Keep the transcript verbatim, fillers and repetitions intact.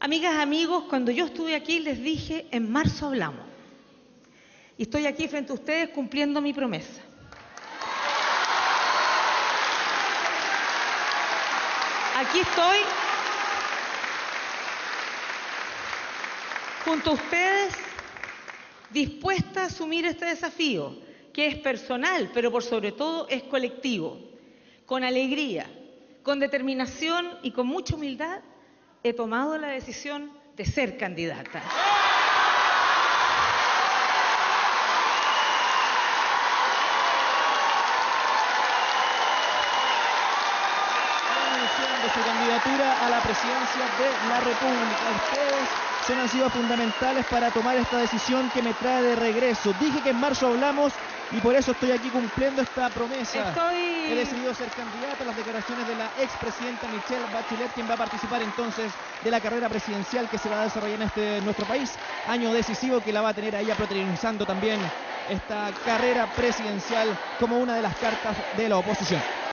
Amigas, amigos, cuando yo estuve aquí les dije, en marzo hablamos. Y estoy aquí frente a ustedes cumpliendo mi promesa. Aquí estoy, junto a ustedes, dispuesta a asumir este desafío, que es personal, pero por sobre todo es colectivo. Con alegría, con determinación y con mucha humildad, he tomado la decisión de ser candidata. De su candidatura a la presidencia de la República. Ustedes son, han sido fundamentales para tomar esta decisión que me trae de regreso. Dije que en marzo hablamos y por eso estoy aquí cumpliendo esta promesa. Estoy... He decidido ser candidata a las declaraciones de la expresidenta Michelle Bachelet, quien va a participar entonces de la carrera presidencial que se va a desarrollar en este nuestro país. Año decisivo que la va a tener a ella protagonizando también esta carrera presidencial como una de las cartas de la oposición.